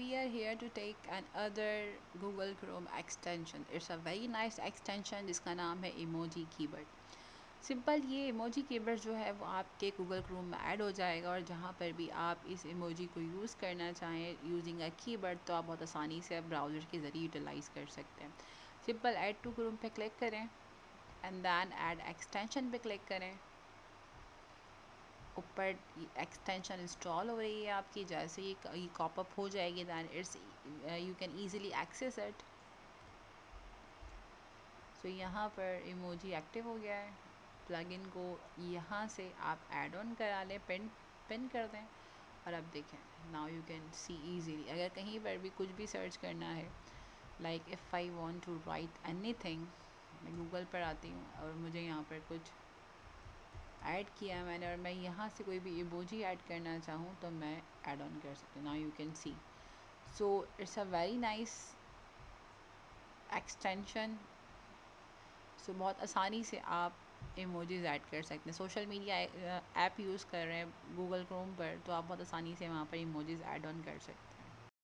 we are here to take an other Google Chrome extension. It's a very nice extension जिसका नाम है Emoji Keyboard. Simple ये emoji keyboard जो है वो आपके गूगल क्रोम में ऐड हो जाएगा, और जहाँ पर भी आप इस इमोजी को यूज़ करना चाहें यूजिंग अ कीवर्ड, तो आप बहुत आसानी से ब्राउज़र के ज़रिए यूटिलाइज़ कर सकते हैं. सिंपल ऐड टू क्रोम पे क्लिक करें एंड दैन ऐड एक्सटेंशन पे क्लिक करें. ऊपर एक्सटेंशन इंस्टॉल हो रही है आपकी, जैसे ये कॉपअप हो जाएगी then it's you can easily access it. So यहाँ पर इमोजी एक्टिव हो गया है. प्लगइन को यहाँ से आप ऐड ऑन करा लें, पिन कर दें, और अब देखें now you can see easily. अगर कहीं पर भी कुछ भी सर्च करना है, like if I want to write anything, मैं गूगल पर आती हूँ और मुझे यहाँ पर कुछ ऐड किया मैंने, और मैं यहाँ से कोई भी इमोजी ऐड करना चाहूँ तो मैं ऐड ऑन कर सकती हूँ. Now you can see. So it's a very nice extension. So बहुत आसानी से आप इमोजीज़ ऐड कर सकते हैं. सोशल मीडिया ऐप यूज़ कर रहे हैं गूगल क्रोम पर, तो आप बहुत आसानी से वहाँ पर इमोजीज़ ऐड ऑन कर सकते हैं.